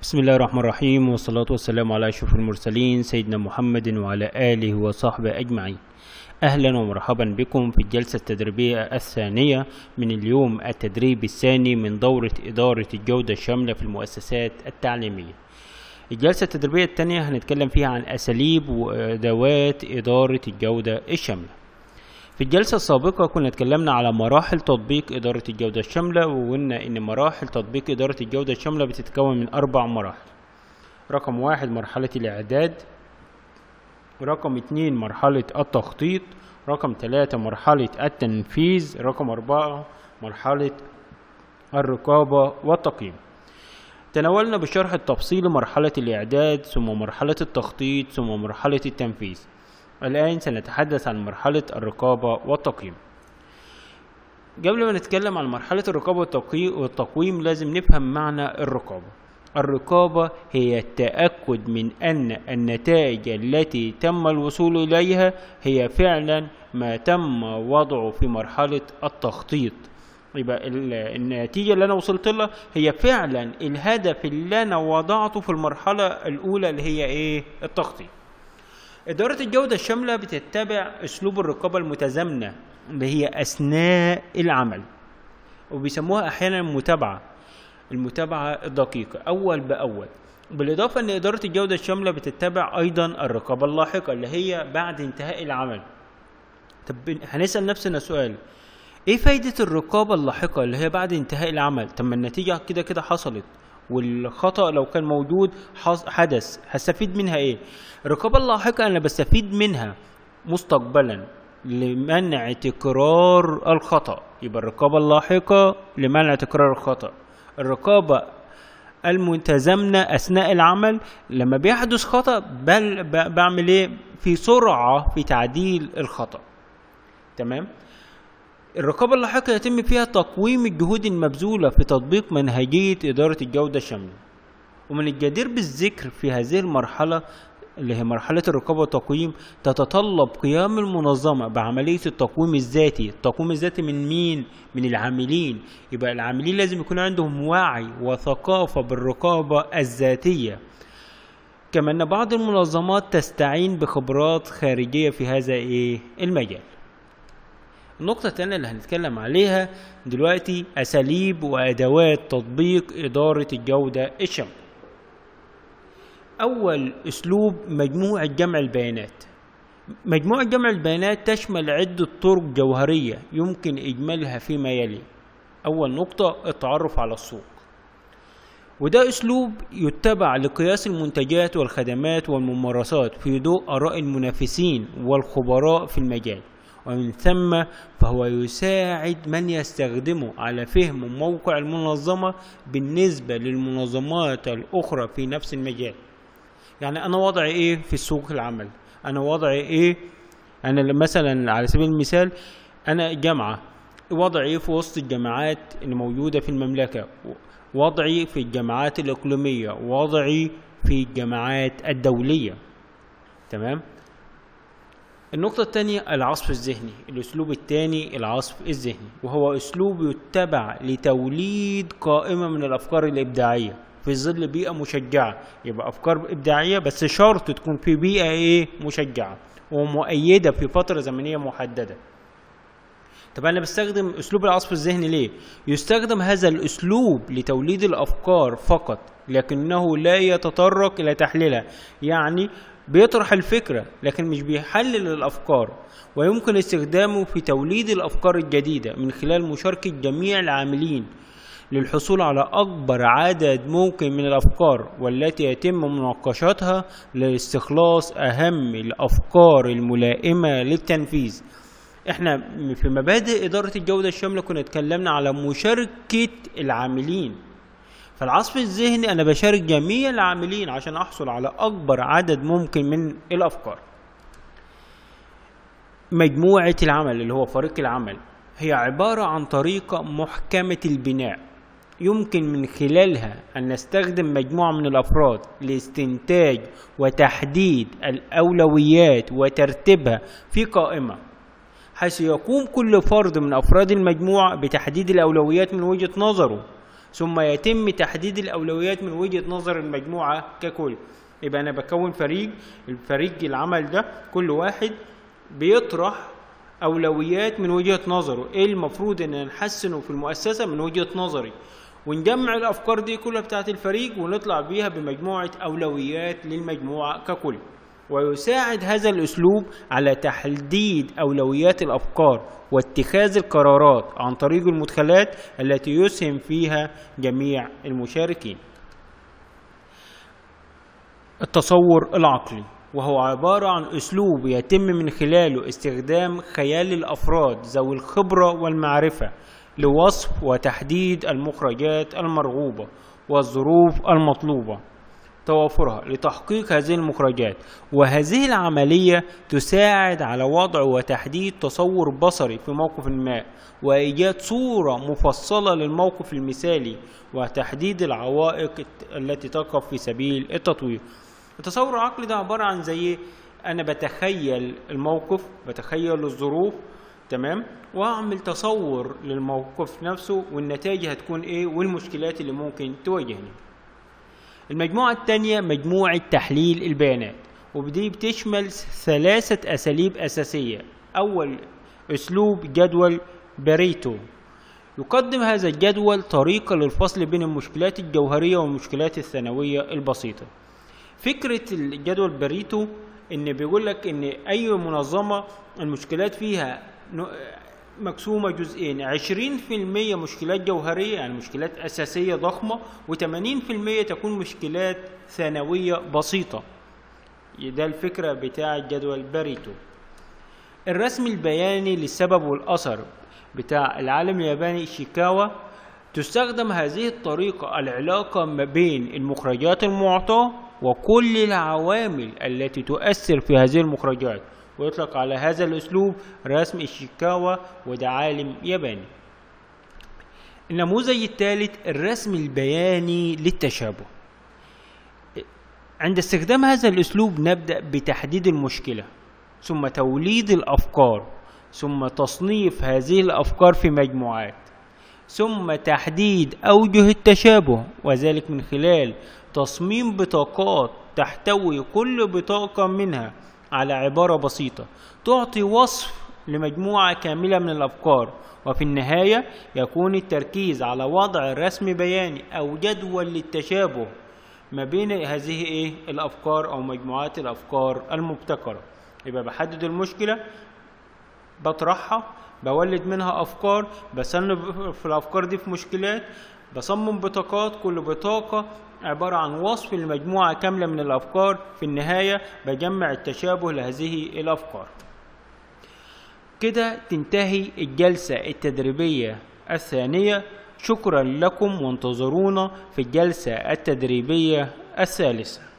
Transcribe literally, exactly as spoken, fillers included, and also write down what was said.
بسم الله الرحمن الرحيم، والصلاة والسلام على أشرف المرسلين سيدنا محمد وعلى آله وصحبه أجمعين. أهلا ومرحبا بكم في الجلسة التدريبية الثانية من اليوم التدريب الثاني من دورة إدارة الجودة الشاملة في المؤسسات التعليمية. الجلسة التدريبية الثانية هنتكلم فيها عن أساليب وأدوات إدارة الجودة الشاملة. في الجلسة السابقة كنا اتكلمنا على مراحل تطبيق إدارة الجودة الشاملة، وقلنا إن مراحل تطبيق إدارة الجودة الشاملة بتتكون من أربع مراحل. رقم واحد مرحلة الإعداد، رقم اتنين مرحلة التخطيط، رقم ثلاثة مرحلة التنفيذ، رقم أربعة مرحلة الرقابة والتقييم. تناولنا بشرح التفصيل مرحلة الإعداد ثم مرحلة التخطيط ثم مرحلة التنفيذ. الآن سنتحدث عن مرحلة الرقابة والتقييم. قبل ما نتكلم عن مرحلة الرقابة والتقويم لازم نفهم معنى الرقابة. الرقابة هي التأكد من أن النتائج التي تم الوصول إليها هي فعلا ما تم وضعه في مرحلة التخطيط. يبقى النتيجة اللي أنا وصلت لها هي فعلا الهدف اللي أنا وضعته في المرحلة الأولى اللي هي إيه؟ التخطيط. إدارة الجودة الشاملة بتتبع أسلوب الرقابة المتزامنة اللي هي أثناء العمل، وبيسموها أحيانا المتابعة المتابعة الدقيقة أول بأول. بالإضافة أن إدارة الجودة الشاملة بتتبع أيضا الرقابة اللاحقة اللي هي بعد انتهاء العمل. طب هنسأل نفسنا سؤال، إيه فايدة الرقابة اللاحقة اللي هي بعد انتهاء العمل؟ طب ما النتيجة كده كده حصلت، والخطأ لو كان موجود حدث، هستفيد منها ايه؟ الرقابة اللاحقة انا بستفيد منها مستقبلا لمنع تكرار الخطأ. يبقى الرقابة اللاحقة لمنع تكرار الخطأ. الرقابة المتزامنة اثناء العمل لما بيحدث خطأ بل بعمل ايه؟ في سرعة في تعديل الخطأ. تمام؟ الرقابة اللاحقة يتم فيها تقويم الجهود المبذولة في تطبيق منهجية إدارة الجودة الشاملة. ومن الجدير بالذكر في هذه المرحلة اللي هي مرحلة الرقابة والتقويم تتطلب قيام المنظمة بعملية التقويم الذاتي. التقويم الذاتي من مين؟ من العاملين. يبقى العاملين لازم يكون عندهم وعي وثقافة بالرقابة الذاتية. كما أن بعض المنظمات تستعين بخبرات خارجية في هذا إيه؟ المجال. النقطة الثانية اللي هنتكلم عليها دلوقتي أساليب وأدوات تطبيق إدارة الجودة الشاملة. أول أسلوب مجموعة جمع البيانات. مجموعة جمع البيانات تشمل عدة طرق جوهرية يمكن إجمالها فيما يلي. أول نقطة التعرف على السوق، وده أسلوب يتبع لقياس المنتجات والخدمات والممارسات في ضوء آراء المنافسين والخبراء في المجال، ومن ثم فهو يساعد من يستخدمه على فهم موقع المنظمة بالنسبة للمنظمات الأخرى في نفس المجال. يعني أنا وضعي إيه في سوق العمل؟ أنا وضعي إيه؟ أنا مثلا على سبيل المثال أنا جامعة، وضعي إيه في وسط الجامعات اللي موجودة في المملكة؟ وضعي في الجامعات الإقليمية، وضعي في الجامعات الدولية. تمام؟ النقطة الثانية العصف الذهني. الأسلوب الثاني العصف الذهني، وهو أسلوب يتبع لتوليد قائمة من الأفكار الإبداعية في ظل بيئة مشجعة. يبقى أفكار إبداعية بس شرط تكون في بيئة إيه؟ مشجعة ومؤيدة في فترة زمنية محددة. طب أنا بستخدم أسلوب العصف الذهني ليه؟ يستخدم هذا الأسلوب لتوليد الأفكار فقط، لكنه لا يتطرق إلى تحليلها. يعني بيطرح الفكرة لكن مش بيحلل الأفكار، ويمكن استخدامه في توليد الأفكار الجديدة من خلال مشاركة جميع العاملين للحصول على أكبر عدد ممكن من الأفكار، والتي يتم مناقشتها لاستخلاص أهم الأفكار الملائمة للتنفيذ. احنا في مبادئ إدارة الجودة الشاملة كنا اتكلمنا على مشاركة العاملين. فالعصف الذهني أنا بشارك جميع العاملين عشان أحصل على أكبر عدد ممكن من الأفكار. مجموعة العمل اللي هو فريق العمل هي عبارة عن طريقة محكمة البناء يمكن من خلالها أن نستخدم مجموعة من الأفراد لاستنتاج وتحديد الأولويات وترتيبها في قائمة، حيث يقوم كل فرد من أفراد المجموعة بتحديد الأولويات من وجهة نظره ثم يتم تحديد الأولويات من وجهة نظر المجموعة ككل. يبقى أنا بكون فريق، الفريق العمل ده كل واحد بيطرح أولويات من وجهة نظره، إيه المفروض إن نحسنه في المؤسسة من وجهة نظري، ونجمع الأفكار دي كلها بتاعت الفريق ونطلع بيها بمجموعة أولويات للمجموعة ككل. ويساعد هذا الأسلوب على تحديد أولويات الأفكار واتخاذ القرارات عن طريق المدخلات التي يسهم فيها جميع المشاركين. التصور العقلي، وهو عبارة عن أسلوب يتم من خلاله استخدام خيال الأفراد ذوي الخبرة والمعرفة لوصف وتحديد المخرجات المرغوبة والظروف المطلوبة توافرها لتحقيق هذه المخرجات. وهذه العملية تساعد على وضع وتحديد تصور بصري في موقف ما، وإيجاد صورة مفصلة للموقف المثالي، وتحديد العوائق التي تقف في سبيل التطوير. التصور العقلي ده عبارة عن زي أنا بتخيل الموقف، بتخيل الظروف، تمام، وأعمل تصور للموقف نفسه والنتائج هتكون إيه والمشكلات اللي ممكن تواجهني. المجموعة الثانية مجموعة تحليل البيانات، ودي بتشمل ثلاثة أساليب أساسية. أول أسلوب جدول باريتو، يقدم هذا الجدول طريقة للفصل بين المشكلات الجوهرية والمشكلات الثانوية البسيطة. فكرة الجدول باريتو إن بيقول لك إن أي منظمة المشكلات فيها مقسومة جزئين، عشرين في المية مشكلات جوهرية يعني مشكلات أساسية ضخمة، وثمانين في المية تكون مشكلات ثانوية بسيطة. ده الفكرة بتاع جدول باريتو. الرسم البياني للسبب والأثر بتاع العالم الياباني شيكاوا، تستخدم هذه الطريقة العلاقة ما بين المخرجات المعطاة وكل العوامل التي تؤثر في هذه المخرجات، ويطلق على هذا الأسلوب رسم إيشيكاوا، وده عالم ياباني. النموذج الثالث الرسم البياني للتشابه. عند استخدام هذا الأسلوب نبدأ بتحديد المشكلة، ثم توليد الأفكار، ثم تصنيف هذه الأفكار في مجموعات، ثم تحديد أوجه التشابه، وذلك من خلال تصميم بطاقات تحتوي كل بطاقة منها على عبارة بسيطة تعطي وصف لمجموعة كاملة من الأفكار. وفي النهاية يكون التركيز على وضع رسم بياني أو جدول للتشابه ما بين هذه إيه الأفكار أو مجموعات الأفكار المبتكرة. يبقى بحدد المشكلة، بطرحها، بولد منها أفكار، بصنف في الأفكار دي في مشكلات، بصمم بطاقات، كل بطاقة عبارة عن وصف لمجموعة كاملة من الأفكار. في النهاية بجمع التشابه لهذه الأفكار. كده تنتهي الجلسة التدريبية الثانية. شكرا لكم، وانتظرونا في الجلسة التدريبية الثالثة.